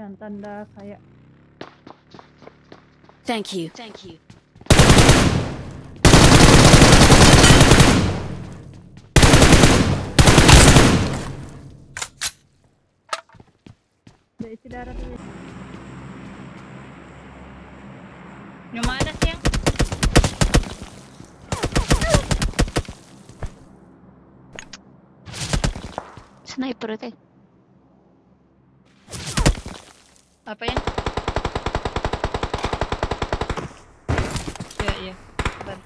yang tanda kayak. Thank you. Udah isi darah dulu. Yang mana sih yang? Sniper teh. Apa yang? Iya. Bentar.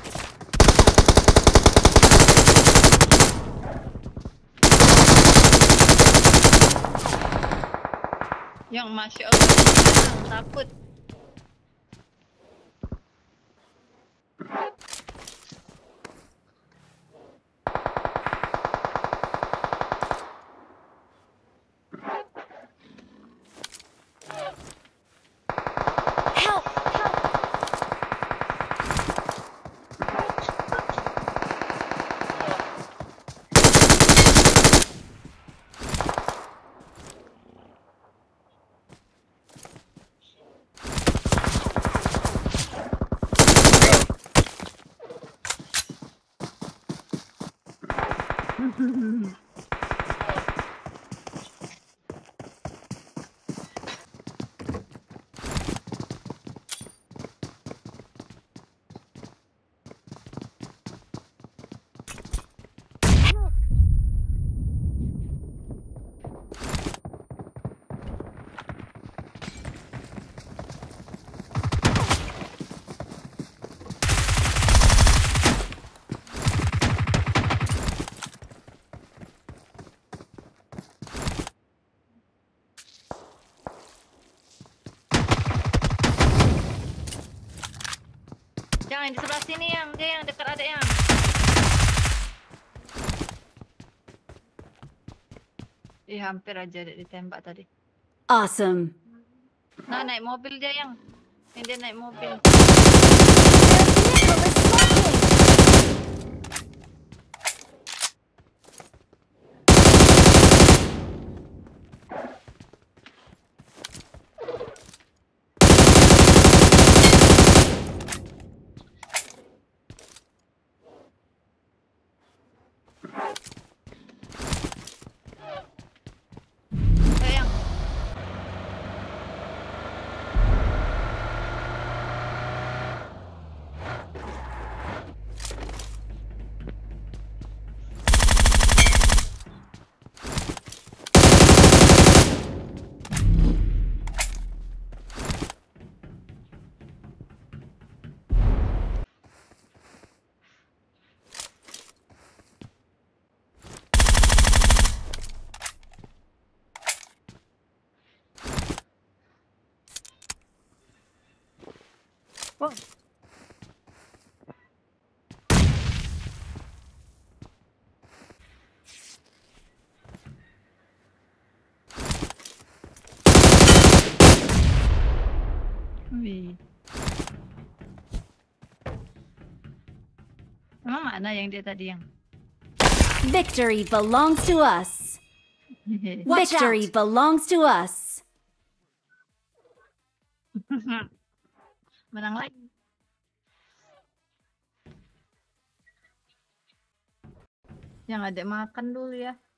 Yang Masya Allah, takut. Help! Jangan di sebelah sini yang dia yang dekat adek yang. Hampir aja adek ditembak tadi. Awesome. Nah, naik mobil dia yang. Yang dia naik mobil. Yang. Wow. Wih. Emang mana yang dia tadi yang? Victory belongs to us. Victory belongs to us. Menang lagi. Yang adek makan dulu ya.